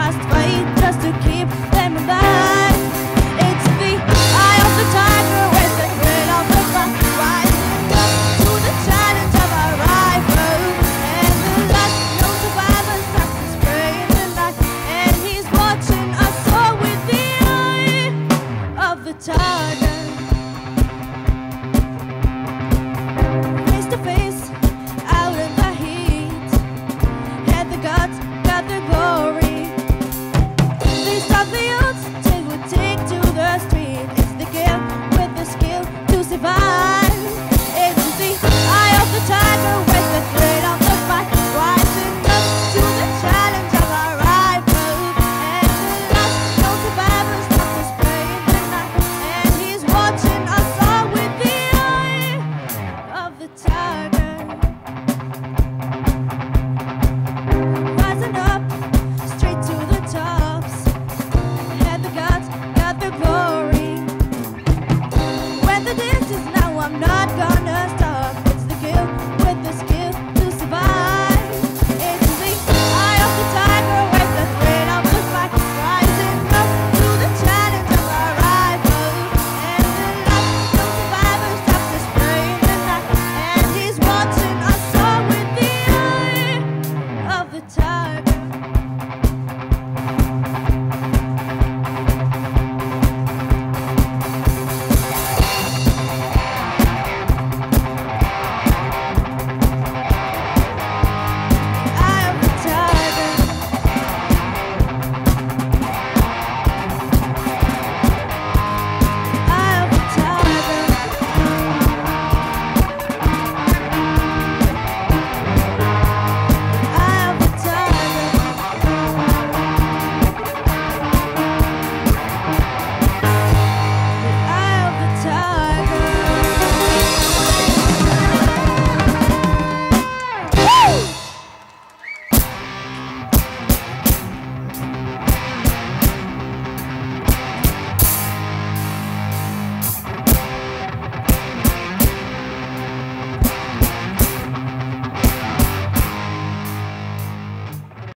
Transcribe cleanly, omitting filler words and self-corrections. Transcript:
must fight just to keep them alive. It's the eye of the tiger with the thrill of the fight, rising up to the challenge of our rival. And the last known survivor starts to spray in the night, and he's watching us all with the eye of the tiger.